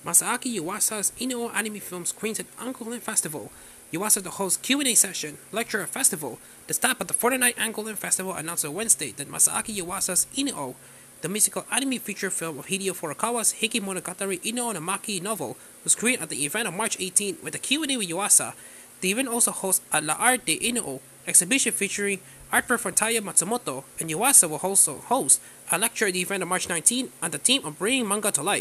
Masaaki Yuasa's Inu-Oh anime film screens at Angoulême Festival. Yuasa to host Q&A session, lecture at festival. The staff at the 49th Angoulême Festival announced on Wednesday that Masaaki Yuasa's Inu-Oh, the musical anime feature film of Hideo Furukawa's Hikimonogatari Inu-Oh Namaki novel, was screened at the event on March 18 with a Q&A with Yuasa. The event also hosts a La Art de Inu-Oh exhibition featuring artwork from Taya Matsumoto, and Yuasa will also host a lecture at the event on March 19 on the theme of bringing manga to life.